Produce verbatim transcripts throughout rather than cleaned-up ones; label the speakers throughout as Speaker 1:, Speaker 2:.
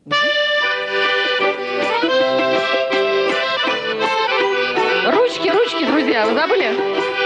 Speaker 1: Ручки, ручки, друзья, вы забыли?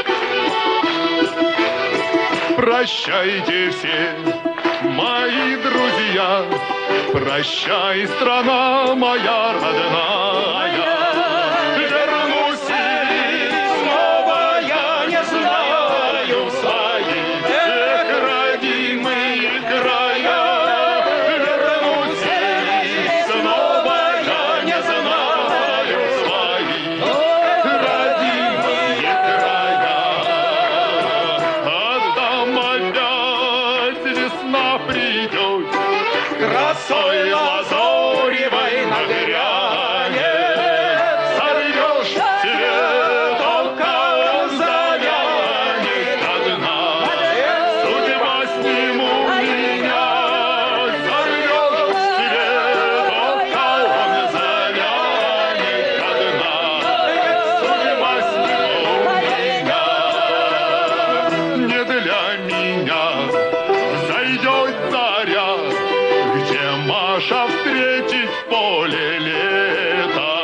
Speaker 2: Прощайте все, мои друзья, прощай, страна моя родная. Вернусь ли снова, я не знаю, в свои эх, родимые края. Вернусь ли снова, я не знаю, в свои родимые края. Отдам опять, весна придет, красой лазоревой нагрянет. Сорвешь цветок, а он завянет одна. Судьба с ним у меня. Сорвешь цветок, а он завянет одна. Судьба с ним у меня. Не для меня зайдет заря, где Маша встретить в поле лета.